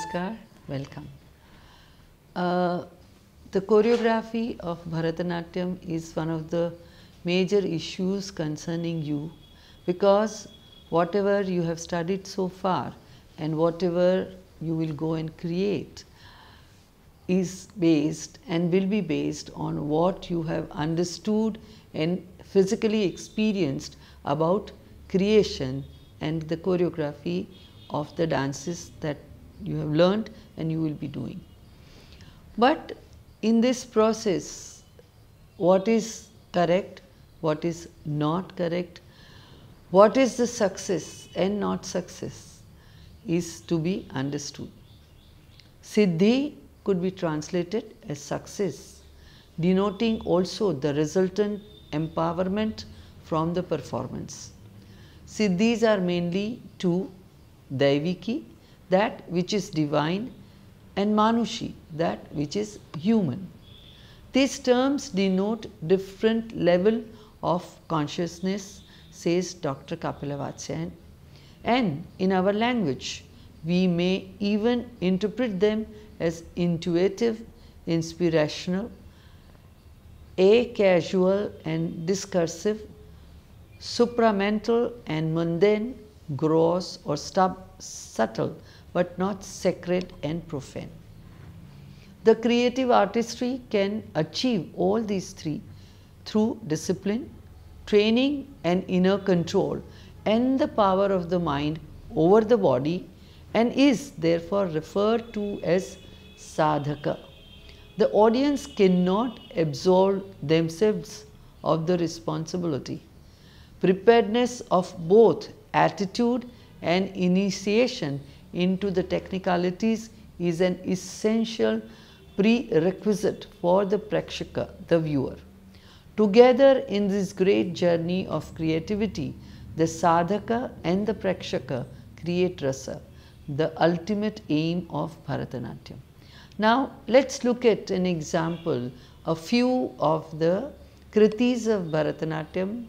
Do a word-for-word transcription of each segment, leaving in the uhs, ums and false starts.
Namaskar, welcome. Uh, the choreography of Bharatanatyam is one of the major issues concerning you, because whatever you have studied so far and whatever you will go and create is based and will be based on what you have understood and physically experienced about creation and the choreography of the dances that you have learned and you will be doing. But in this process, what is correct, what is not correct, what is the success and not success is to be understood. Siddhi could be translated as success, denoting also the resultant empowerment from the performance. Siddhis are mainly two: Daiviki, that which is divine, and Manushi, that which is human. These terms denote different level of consciousness, says Doctor Kapilavatsyan, and in our language we may even interpret them as intuitive, inspirational, a-casual and discursive, supramental and mundane, gross or stub, subtle, but not sacred and profane. The creative artistry can achieve all these three through discipline, training and inner control and the power of the mind over the body, and is therefore referred to as sadhaka. The audience cannot absolve themselves of the responsibility. Preparedness of both attitude and initiation into the technicalities is an essential prerequisite for the prekshaka, the viewer. Together in this great journey of creativity, the sadhaka and the prekshaka create rasa, the ultimate aim of Bharatanatyam. Now let us look at an example, a few of the kritis of Bharatanatyam,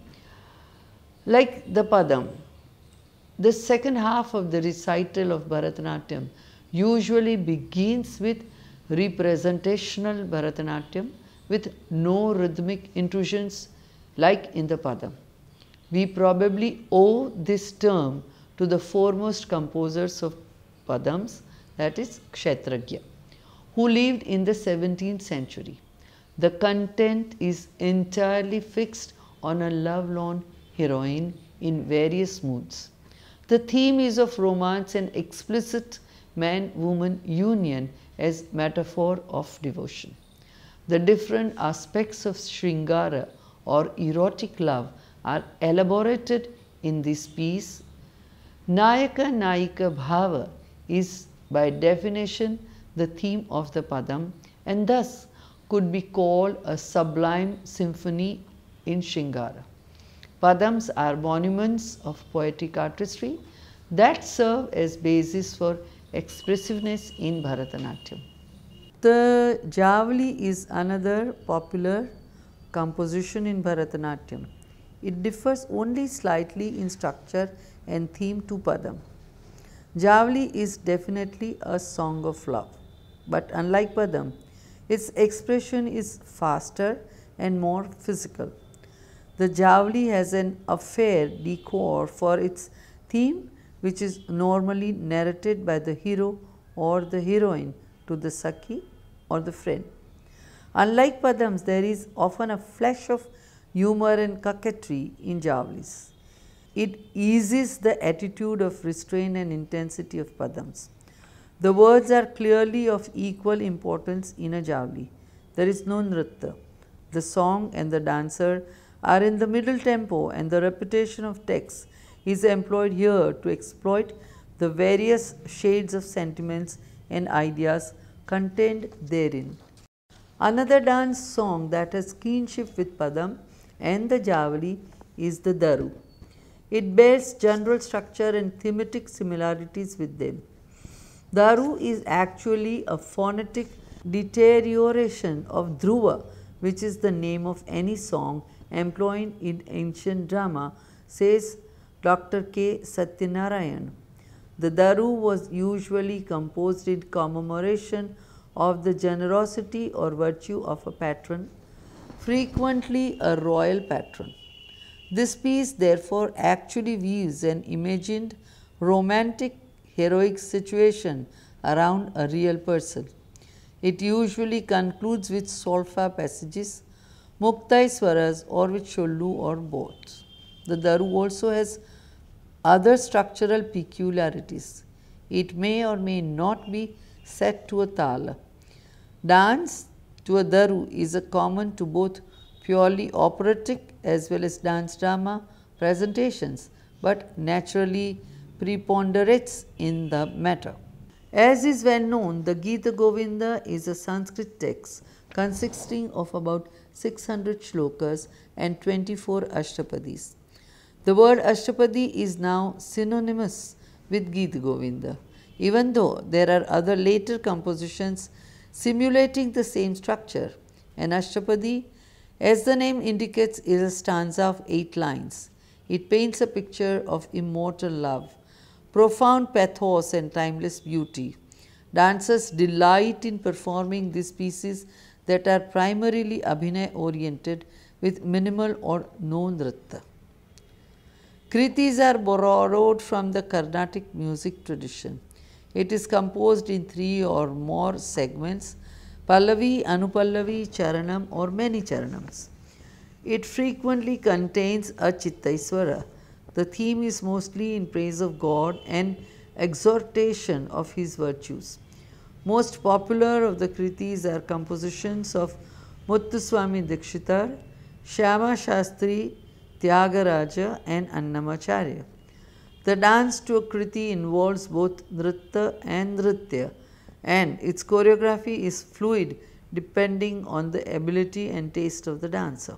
like the Padam. The second half of the recital of Bharatanatyam usually begins with representational Bharatanatyam with no rhythmic intrusions like in the Padam. We probably owe this term to the foremost composers of Padams, that is Kshetragya, who lived in the seventeenth century. The content is entirely fixed on a lovelorn heroine in various moods. The theme is of romance and explicit man-woman union as metaphor of devotion. The different aspects of Sringara or erotic love are elaborated in this piece. Nayaka Nayika Bhava is by definition the theme of the Padam, and thus could be called a sublime symphony in Sringara. Padams are monuments of poetic artistry that serve as basis for expressiveness in Bharatanatyam. The Javli is another popular composition in Bharatanatyam. It differs only slightly in structure and theme to Padam. Javli is definitely a song of love, but unlike Padam, its expression is faster and more physical. The Javli has an affair decor for its theme, which is normally narrated by the hero or the heroine to the Sakhi or the friend. Unlike Padams, there is often a flash of humor and coquetry in Javlis. It eases the attitude of restraint and intensity of Padams. The words are clearly of equal importance in a Javli. There is no nritta. The song and the dancer are in the middle tempo, and the repetition of text is employed here to exploit the various shades of sentiments and ideas contained therein. Another dance song that has kinship with Padam and the Javli is the Daru. It bears general structure and thematic similarities with them. Daru is actually a phonetic deterioration of Dhruva, which is the name of any song employed in ancient drama, says Doctor K. Satyanarayan. The daru was usually composed in commemoration of the generosity or virtue of a patron, frequently a royal patron. This piece therefore actually weaves an imagined romantic heroic situation around a real person. It usually concludes with solfa passages, muktai swaras, or with shollu or both. The daru also has other structural peculiarities. It may or may not be set to a tala. Dance to a daru is a common to both purely operatic as well as dance drama presentations, but naturally preponderates in the matter. As is well known, the Gita Govinda is a Sanskrit text consisting of about six hundred shlokas and twenty-four ashtapadis. The word ashtapadi is now synonymous with Gita Govinda, even though there are other later compositions simulating the same structure. An ashtapadi, as the name indicates, is a stanza of eight lines. It paints a picture of immortal love, profound pathos and timeless beauty. Dancers delight in performing these pieces that are primarily abhinay oriented with minimal or no nritta. Kritis are borrowed from the Carnatic music tradition. It is composed in three or more segments: Pallavi, Anupallavi, Charanam, or many Charanams. It frequently contains a Chittaiswara. The theme is mostly in praise of God and exhortation of His virtues. Most popular of the Kritis are compositions of Muthuswami Dikshitar, Shyama Shastri, Tyagaraja, and Annamacharya. The dance to a Kriti involves both nritta and nritya, and its choreography is fluid depending on the ability and taste of the dancer.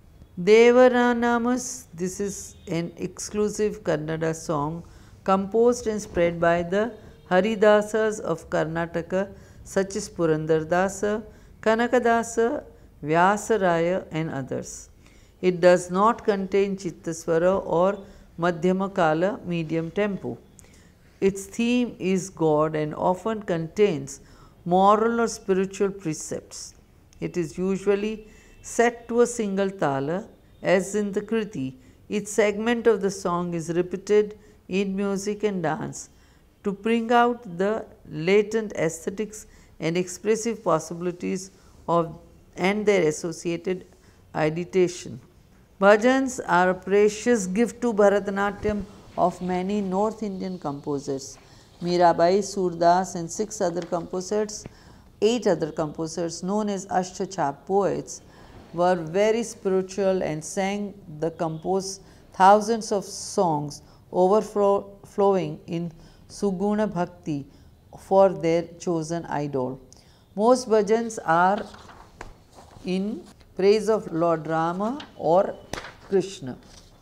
Devaranamas, this is an exclusive Kannada song composed and spread by the Haridasas of Karnataka such as Purandardasa, Kanakadasa, Vyasaraya, and others. It does not contain Chittaswara or Madhyama Kala medium tempo. Its theme is God and often contains moral or spiritual precepts. It is usually set to a single tala, as in the Kriti. Each segment of the song is repeated in music and dance to bring out the latent aesthetics and expressive possibilities of and their associated ideation. Bhajans are a precious gift to Bharatanatyam of many North Indian composers. Mirabai, Surdas, and six other composers, eight other composers known as Ashtachap poets were very spiritual and sang the composed thousands of songs overflowing in Suguna Bhakti for their chosen idol. Most bhajans are in praise of Lord Rama or Krishna.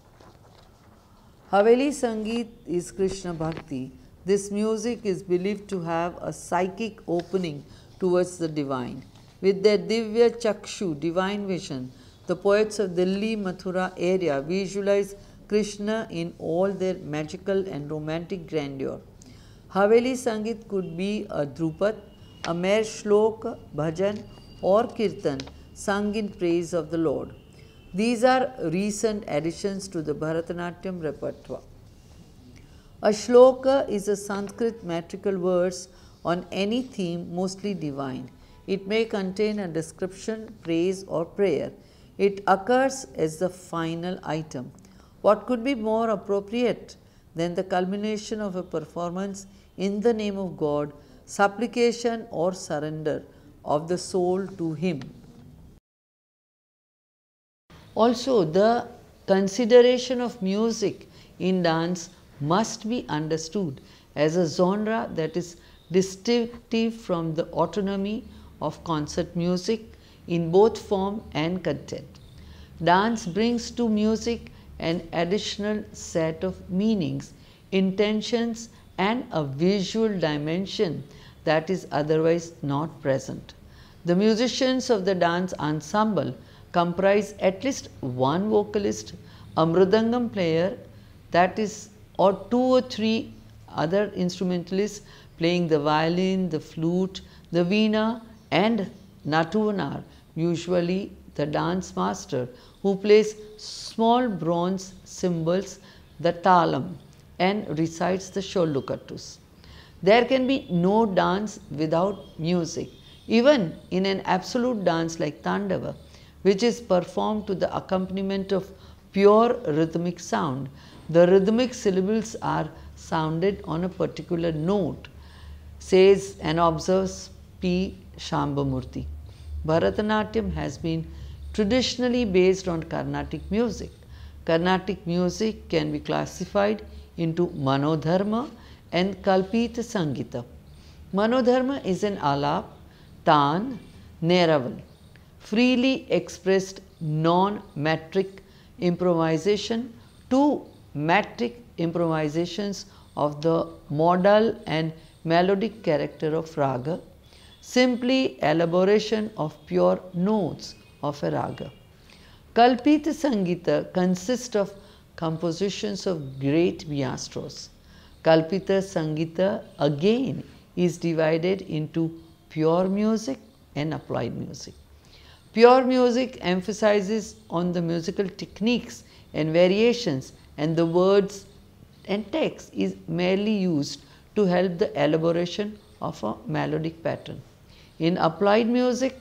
Haveli Sangeet is Krishna Bhakti. This music is believed to have a psychic opening towards the divine. With their Divya Chakshu, divine vision, the poets of Delhi, Mathura area visualize Krishna in all their magical and romantic grandeur. Haveli Sangeet could be a Drupad, a mere Shlok, Bhajan, or Kirtan sung in praise of the Lord. These are recent additions to the Bharatanatyam repertoire. A shloka is a Sanskrit metrical verse on any theme, mostly divine. It may contain a description, praise, or prayer. It occurs as the final item. What could be more appropriate than the culmination of a performance in the name of God, supplication or surrender of the soul to Him? Also, the consideration of music in dance must be understood as a genre that is distinctive from the autonomy of concert music in both form and content. Dance brings to music an additional set of meanings, intentions, and a visual dimension that is otherwise not present. The musicians of the dance ensemble comprise at least one vocalist, a mridangam player, that is, or two or three other instrumentalists playing the violin, the flute, the veena and natuvanar, usually the dance master who plays small bronze cymbals, the talam, and recites the Sholukattus. There can be no dance without music, even in an absolute dance like Tandava, which is performed to the accompaniment of pure rhythmic sound. The rhythmic syllables are sounded on a particular note, says and observes P. Shambhamurthy. Bharatanatyam has been traditionally based on Carnatic music. Carnatic music can be classified into Manodharma and Kalpita Sangita. Manodharma is an alap, tan, neraval, freely expressed non-metric improvisation to metric improvisations of the modal and melodic character of raga, simply elaboration of pure notes of a raga. Kalpita Sangita consists of compositions of great maestros. Kalpita Sangita again is divided into pure music and applied music. Pure music emphasizes on the musical techniques and variations, and the words and text is merely used to help the elaboration of a melodic pattern. In applied music,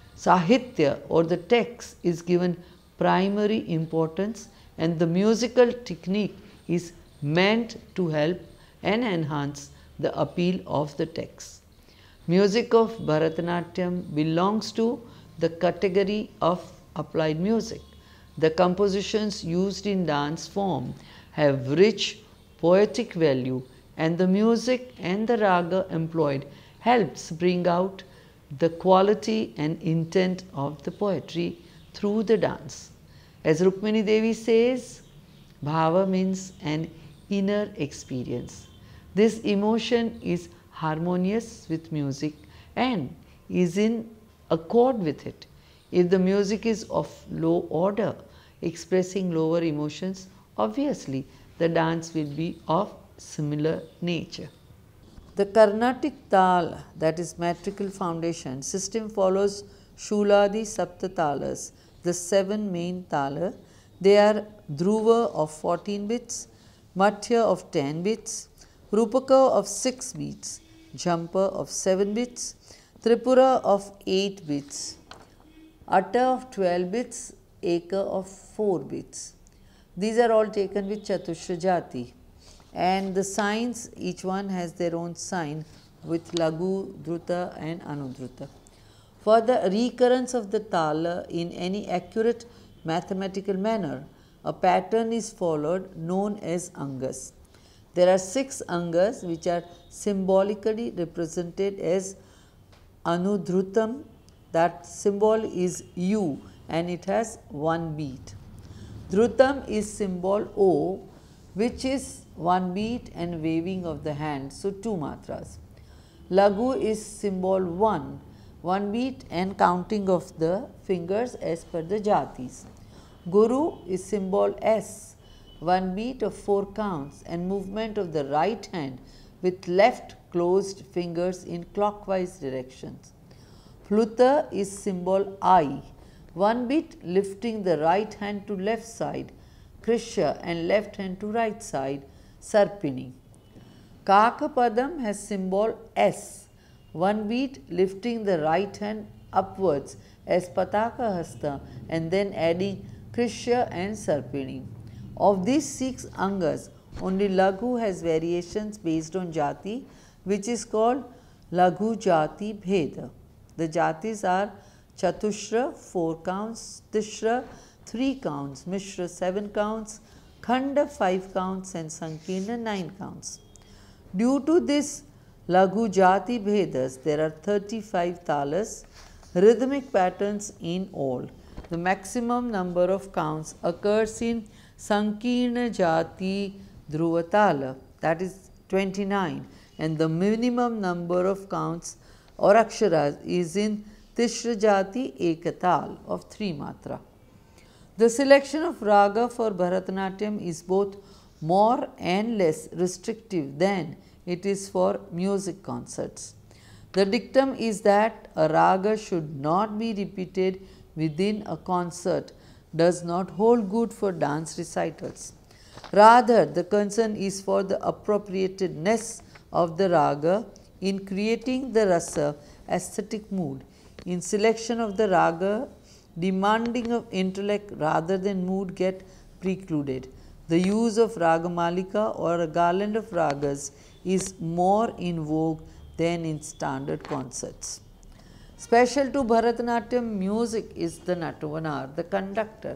Sahitya or the text is given primary importance, and the musical technique is meant to help and enhance the appeal of the text. Music of Bharatanatyam belongs to the category of applied music. The compositions used in dance form have rich poetic value, and the music and the raga employed helps bring out the quality and intent of the poetry through the dance. As Rukmini Devi says, bhava means an inner experience. This emotion is harmonious with music and is in accord with it. If the music is of low order, expressing lower emotions, obviously the dance will be of similar nature. The Carnatic Tal, that is metrical foundation system, follows Shuladi Saptatalas, the seven main tala. They are Dhruva of fourteen beats, Mathya of ten beats, Rupaka of six beats, Jhampa of seven beats, Tripura of eight beats, Atta of twelve beats, Eka of four beats. These are all taken with Chatushra Jati, and the signs, each one has their own sign with Lagu, Dhruta and Anudhruta. For the recurrence of the tala in any accurate mathematical manner, a pattern is followed known as angas. There are six angas which are symbolically represented as Anudhrutam. That symbol is U and it has one beat. Dhrutam is symbol O, which is one beat and waving of the hand, so two matras. Lagu is symbol one, one beat and counting of the fingers as per the jatis. Guru is symbol S, one beat of four counts and movement of the right hand with left closed fingers in clockwise directions. Pluta is symbol I, one beat lifting the right hand to left side, Krishya and left hand to right side, Sarpini. Kakapadam has symbol S, one beat lifting the right hand upwards as Pataka Hasta and then adding Krishya and Sarpini. Of these six angas, only Lagu has variations based on jati, which is called Lagu Jati Bheda. The jatis are Chatushra, four counts, Tishra, three counts, Mishra, seven counts, Khanda, five counts and Sankirna, nine counts. Due to this Lagu Jati Bhedas, there are thirty-five talas, rhythmic patterns in all. The maximum number of counts occurs in Sankirna Jati Dhruvatala, that is twenty-nine, and the minimum number of counts or aksharas is in Tishra Jati Ekatal of three matra. The selection of raga for Bharatanatyam is both more and less restrictive than it is for music concerts. The dictum is that a raga should not be repeated within a concert does not hold good for dance recitals. Rather, the concern is for the appropriatedness of the raga in creating the rasa aesthetic mood, in selection of the raga demanding of intellect rather than mood get precluded. The use of ragamalika or a garland of ragas is more in vogue than in standard concerts. Special to Bharatanatyam music is the Natavanar, the conductor.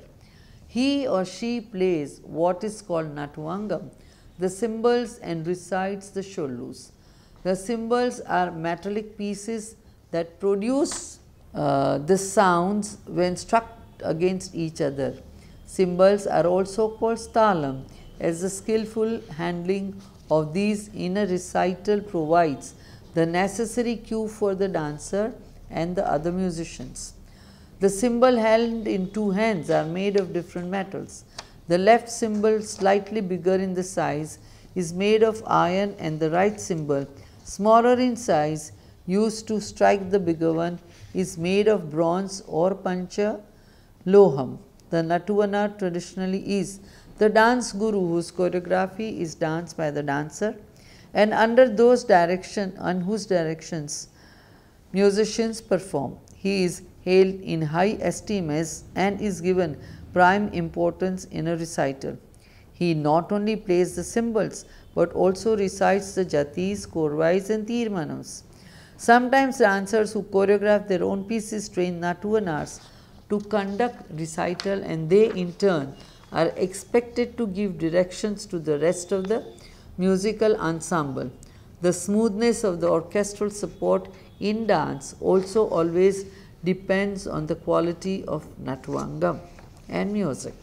He or she plays what is called Natuvangam, the cymbals, and recites the Shollus. The cymbals are metallic pieces that produce uh, the sounds when struck against each other. Cymbals are also called Stalam, as the skillful handling of these in a recital provides the necessary cue for the dancer and the other musicians. The cymbal held in two hands are made of different metals. The left cymbal, slightly bigger in the size, is made of iron, and the right cymbal, smaller in size, used to strike the bigger one, is made of bronze or pancha loham. The Natuvana traditionally is the dance guru whose choreography is danced by the dancer, and under those direction on whose directions musicians perform. He is held in high esteem as and is given prime importance in a recital. He not only plays the cymbals, but also recites the jatis, korvais, and tirmanams. Sometimes dancers who choreograph their own pieces train Natuvanars to conduct recital, and they in turn are expected to give directions to the rest of the musical ensemble. The smoothness of the orchestral support in dance also always depends on the quality of Natuvangam and music.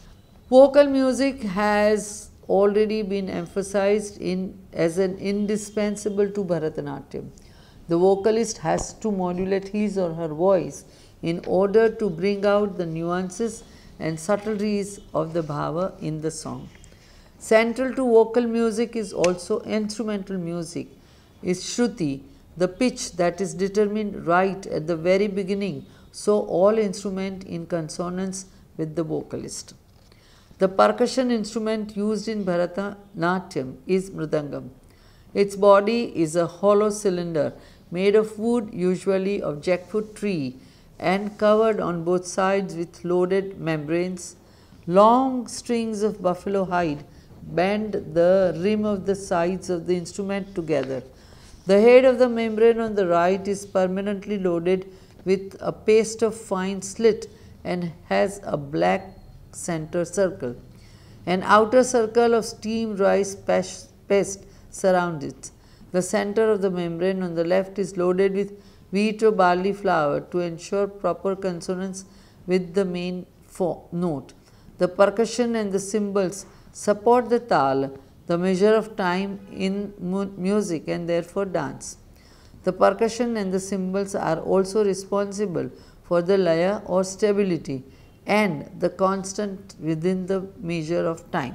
Vocal music has already been emphasized in as an indispensable to Bharatanatyam. The vocalist has to modulate his or her voice in order to bring out the nuances and subtleties of the bhava in the song. Central to vocal music is also instrumental music, is Shruti, the pitch that is determined right at the very beginning, so all instrument in consonance with the vocalist. The percussion instrument used in Bharatanatyam is Mridangam. Its body is a hollow cylinder made of wood, usually of jackfruit tree, and covered on both sides with loaded membranes. Long strings of buffalo hide bend the rim of the sides of the instrument together. The head of the membrane on the right is permanently loaded with a paste of fine slit and has a black center circle. An outer circle of steam rice paste surrounds it. The center of the membrane on the left is loaded with wheat or barley flour to ensure proper consonance with the main note. The percussion and the cymbals support the tal, the measure of time in mu music and therefore dance. The percussion and the cymbals are also responsible for the laya or stability and the constant within the measure of time.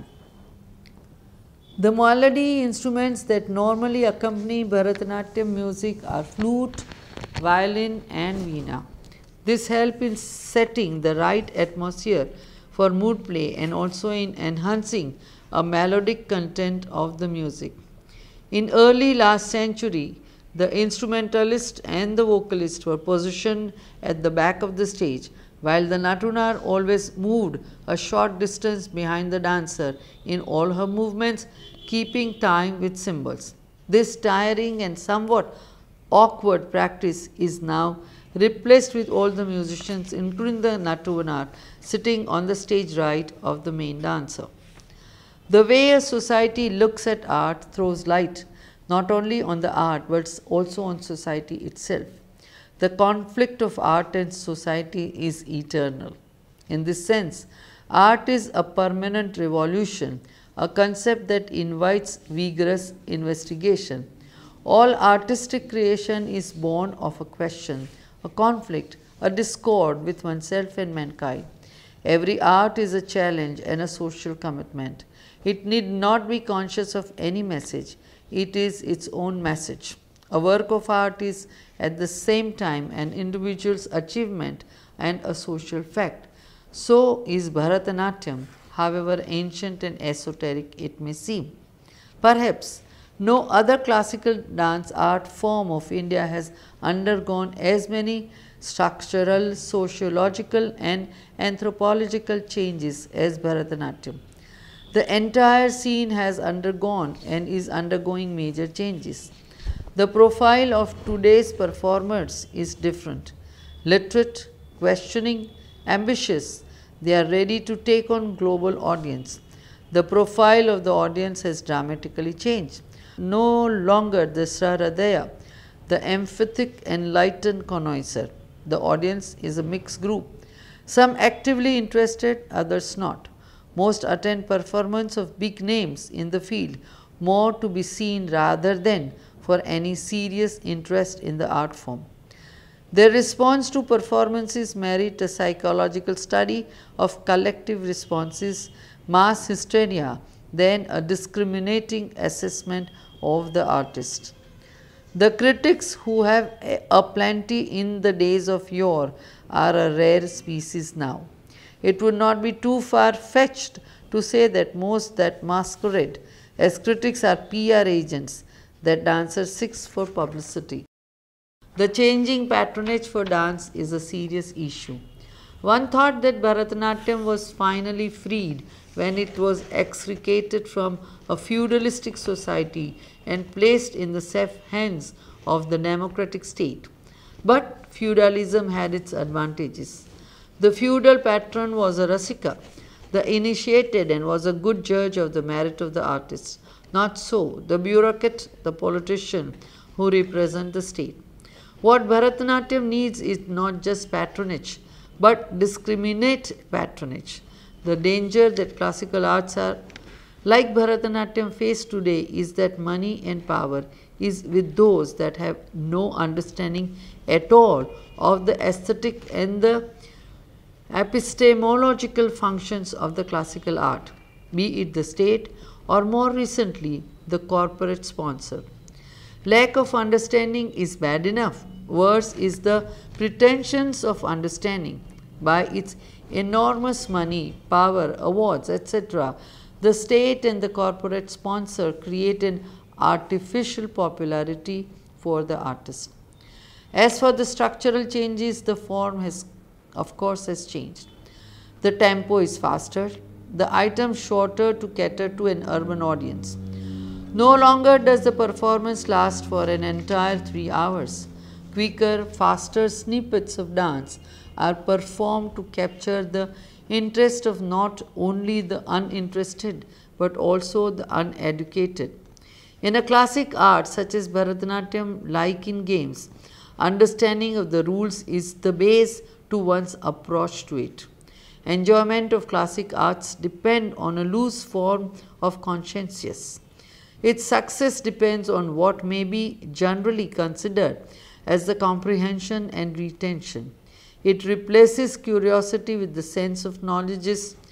The melody instruments that normally accompany Bharatanatyam music are flute, violin, and veena. This helps in setting the right atmosphere for mood play and also in enhancing a melodic content of the music. In early last century, the instrumentalist and the vocalist were positioned at the back of the stage, while the Natunar always moved a short distance behind the dancer in all her movements, keeping time with cymbals. This tiring and somewhat awkward practice is now replaced with all the musicians, including the Natuvanar, sitting on the stage right of the main dancer. The way a society looks at art throws light not only on the art but also on society itself. The conflict of art and society is eternal. In this sense, art is a permanent revolution, a concept that invites vigorous investigation. All artistic creation is born of a question, a conflict, a discord with oneself and mankind. Every art is a challenge and a social commitment. It need not be conscious of any message, it is its own message. A work of art is at the same time an individual's achievement and a social fact. So is Bharatanatyam, however ancient and esoteric it may seem. Perhaps no other classical dance art form of India has undergone as many structural, sociological and anthropological changes as Bharatanatyam. The entire scene has undergone and is undergoing major changes. The profile of today's performers is different. Literate, questioning, ambitious, they are ready to take on global audience. The profile of the audience has dramatically changed. No longer the Sahradaya, the emphatic, enlightened connoisseur. The audience is a mixed group. Some actively interested, others not. Most attend performance of big names in the field, more to be seen rather than for any serious interest in the art form. Their response to performances merit a psychological study of collective responses, mass hysteria, then a discriminating assessment of the artist. The critics who have a plenty in the days of yore are a rare species now. It would not be too far fetched to say that most that masquerade as critics are P R agents that dancers seek for publicity. The changing patronage for dance is a serious issue. One thought that Bharatanatyam was finally freed when it was extricated from a feudalistic society and placed in the safe hands of the democratic state. But feudalism had its advantages. The feudal patron was a rasika, the initiated, and was a good judge of the merit of the artist. Not so the bureaucrat, the politician who represent the state. What Bharatanatyam needs is not just patronage, but discriminate patronage. The danger that classical arts are like Bharatanatyam face today is that money and power is with those that have no understanding at all of the aesthetic and the epistemological functions of the classical art, be it the state or more recently the corporate sponsor. Lack of understanding is bad enough. Worse is the pretensions of understanding. By its enormous money, power, awards, et cetera, the state and the corporate sponsor create an artificial popularity for the artist. As for the structural changes, the form has, of course, has changed. The tempo is faster, the item shorter to cater to an urban audience. No longer does the performance last for an entire three hours. Quicker, faster snippets of dance are performed to capture the interest of not only the uninterested but also the uneducated. In a classic art such as Bharatanatyam, like in games, understanding of the rules is the base to one's approach to it. Enjoyment of classic arts depend on a loose form of conscientious. Its success depends on what may be generally considered as the comprehension and retention. It replaces curiosity with the sense of knowledge,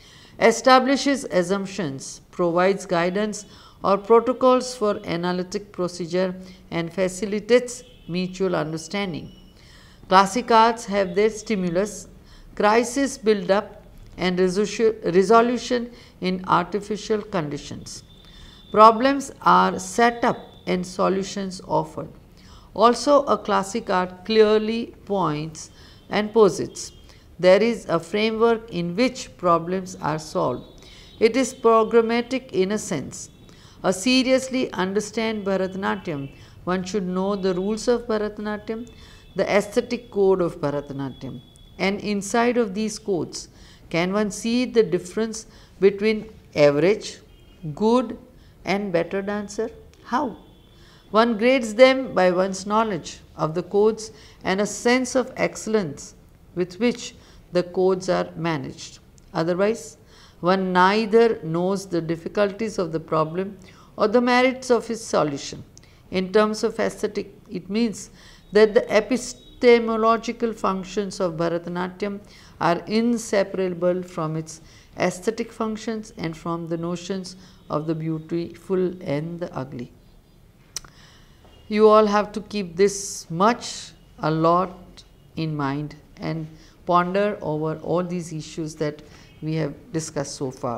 establishes assumptions, provides guidance or protocols for analytic procedure, and facilitates mutual understanding. Classic arts have their stimulus, crisis build up, and resolution in artificial conditions. Problems are set up and solutions offered. Also, a classic art clearly points and posits. There is a framework in which problems are solved. It is programmatic in a sense. A seriously understand Bharatanatyam, one should know the rules of Bharatanatyam, the aesthetic code of Bharatanatyam. And inside of these codes, can one see the difference between average, good and better dancer? How? One grades them by one's knowledge of the codes and a sense of excellence with which the codes are managed. Otherwise, one neither knows the difficulties of the problem or the merits of its solution. In terms of aesthetic, it means that the epistemological functions of Bharatanatyam are inseparable from its aesthetic functions and from the notions of the beautiful and the ugly. You all have to keep this much a lot in mind and ponder over all these issues that we have discussed so far.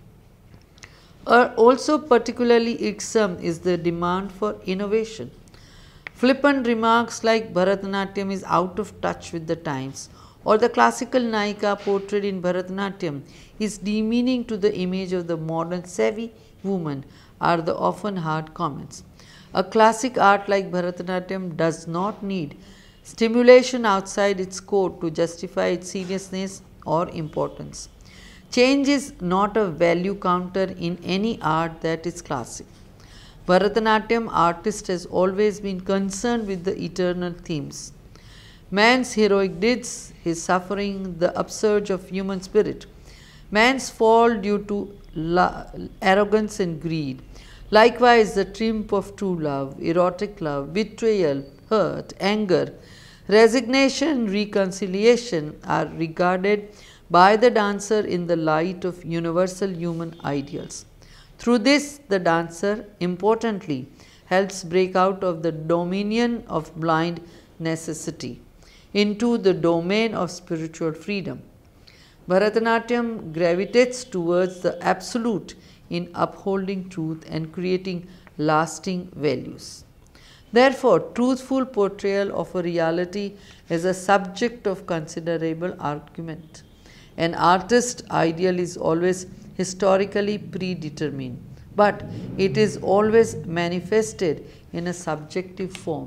Uh, also particularly irksome is the demand for innovation. Flippant remarks like Bharatanatyam is out of touch with the times, or the classical Naika portrayed in Bharatanatyam is demeaning to the image of the modern savvy woman are the often hard comments. A classic art like Bharatanatyam does not need stimulation outside its code to justify its seriousness or importance. Change is not a value counter in any art that is classic. Bharatanatyam artist has always been concerned with the eternal themes. Man's heroic deeds, his suffering, the upsurge of human spirit, man's fall due to arrogance and greed, likewise the triumph of true love, erotic love, betrayal, hurt, anger, resignation, reconciliation are regarded by the dancer in the light of universal human ideals. Through this, the dancer, importantly, helps break out of the dominion of blind necessity into the domain of spiritual freedom. Bharatanatyam gravitates towards the absolute in upholding truth and creating lasting values. Therefore, truthful portrayal of a reality is a subject of considerable argument. An artist's ideal is always historically predetermined, but it is always manifested in a subjective form.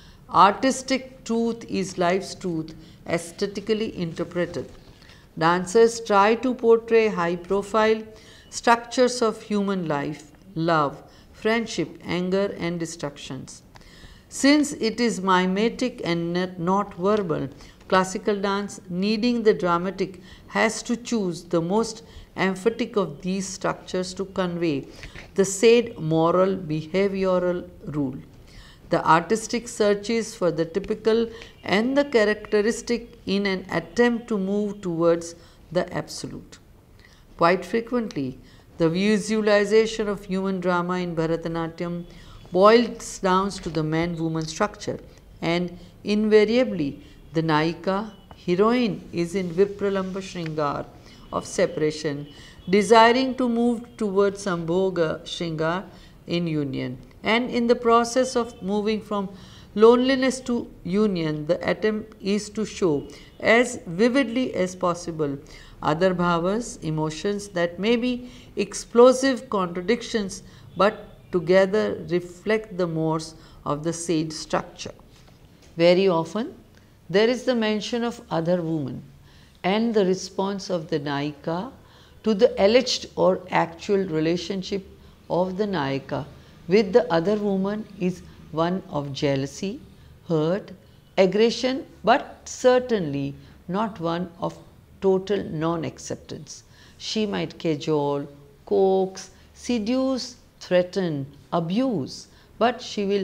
Artistic truth is life's truth aesthetically interpreted. Dancers try to portray high profile structures of human life, love, friendship, anger, and destructions. Since it is mimetic and not verbal, classical dance, needing the dramatic, has to choose the most emphatic of these structures to convey the said moral behavioral rule. The artistic searches for the typical and the characteristic in an attempt to move towards the absolute. Quite frequently, the visualization of human drama in Bharatanatyam boils down to the man-woman structure, and invariably the Naika, heroine, is in Vipralamba Shringar of separation, desiring to move towards Sambhoga Shringar in union. And in the process of moving from loneliness to union, the attempt is to show as vividly as possible other bhavas, emotions that may be explosive contradictions, but together reflect the mores of the said structure. Very often, there is the mention of other woman and the response of the Naika to the alleged or actual relationship of the Naika with the other woman is one of jealousy, hurt, aggression, but certainly not one of total non-acceptance. She might cajole, coax, seduce, threaten, abuse, but she will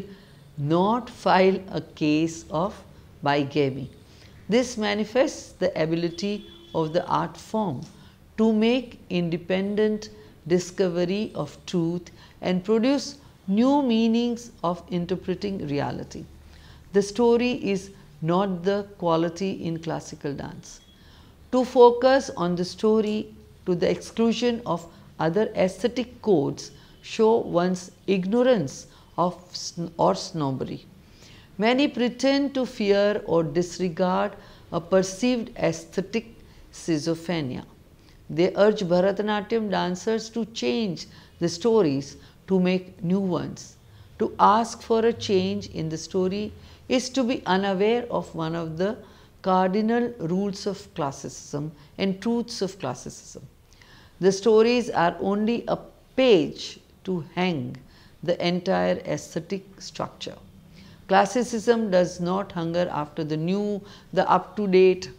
not file a case of bigamy. This manifests the ability of the art form to make independent discovery of truth and produce new meanings of interpreting reality. The story is not the quality in classical dance. To focus on the story to the exclusion of other aesthetic codes show one's ignorance of or snobbery. Many pretend to fear or disregard a perceived aesthetic schizophrenia. They urge Bharatanatyam dancers to change the stories to make new ones. To ask for a change in the story is to be unaware of one of the cardinal rules of classicism and truths of classicism. The stories are only a page to hang the entire aesthetic structure. Classicism does not hunger after the new, the up-to-date.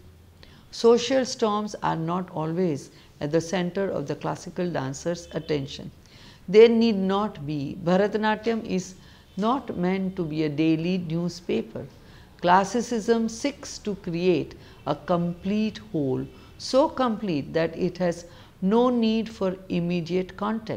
Social storms are not always at the center of the classical dancer's attention. They need not be. Bharatanatyam is not meant to be a daily newspaper. Classicism seeks to create a complete whole, so complete that it has no need for immediate contact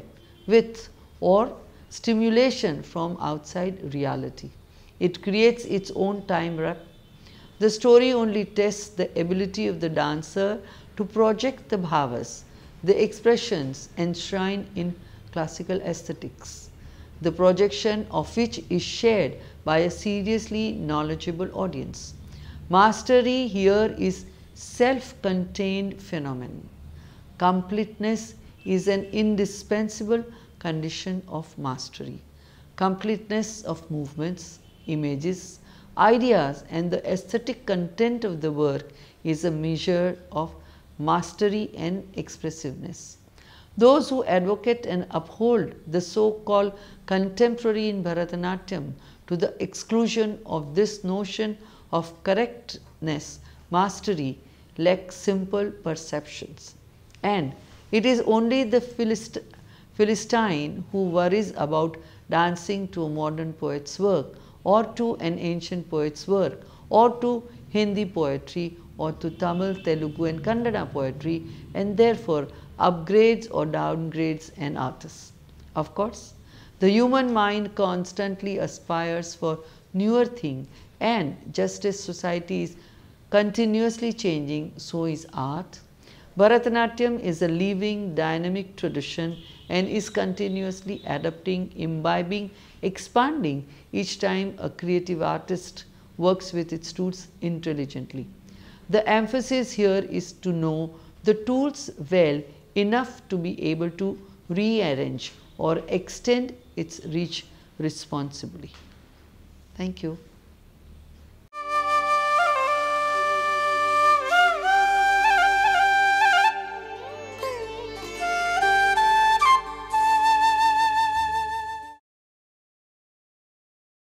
with or stimulation from outside reality. It creates its own time rep. The story only tests the ability of the dancer to project the bhavas, the expressions enshrined in classical aesthetics, the projection of which is shared by a seriously knowledgeable audience. Mastery here is self-contained phenomenon. Completeness is an indispensable condition of mastery. Completeness of movements, images, ideas and the aesthetic content of the work is a measure of mastery and expressiveness. Those who advocate and uphold the so-called contemporary in Bharatanatyam to the exclusion of this notion of correctness, mastery, lack simple perceptions. And it is only the Philist Philistine who worries about dancing to a modern poet's work or to an ancient poet's work or to Hindi poetry or to Tamil, Telugu and Kannada poetry, and therefore upgrades or downgrades an artist. Of course, the human mind constantly aspires for newer things, and just as society is continuously changing, so is art. Bharatanatyam is a living, dynamic tradition and is continuously adapting, imbibing, expanding each time a creative artist works with its tools intelligently. The emphasis here is to know the tools well enough to be able to rearrange or extend its reach responsibly. Thank you.